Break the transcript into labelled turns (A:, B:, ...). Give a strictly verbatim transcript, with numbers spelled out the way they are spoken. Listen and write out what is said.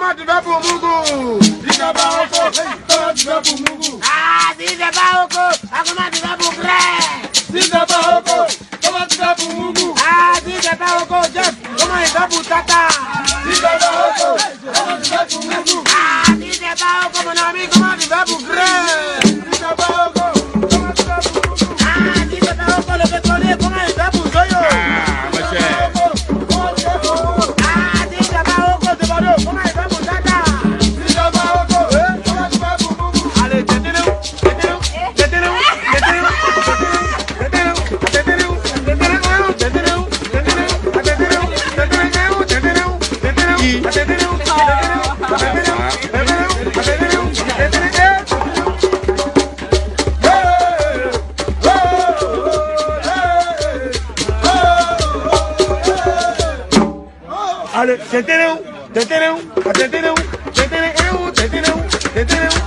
A: comment tu fais pour Mougou? Si c'est pas Oko, comment tu fais pour Mougou? Ah, si c'est pas Oko, comment tu fais pour Greg? Si c'est pas Oko, comment tu fais pour Mougou? Ah, si c'est pas Oko, Jeff, comment il fait pour Tata? Si c'est pas Oko, comment tu fais pour Mougou? Ah, si c'est pas Oko, mon ami, comment tu fais pour Greg? Si c'est pas Oko, comment tu fais pour Mougou? Ah, si c'est pas Oko, le pétrolier, comment il fait pour Zoyo? Ah, ma chère. Ah, si c'est pas Oko, c'est pas Oko, comment il fait pour Tata? Si c'est pas Oko, comment tu fais pour Mougou? Allez, détenez-vous, détenez-vous, détenez-vous, détenez-vous, allez, détenez-vous, détenez-vous, détenez-vous, détenez-vous, détenez-vous, détenez-vous.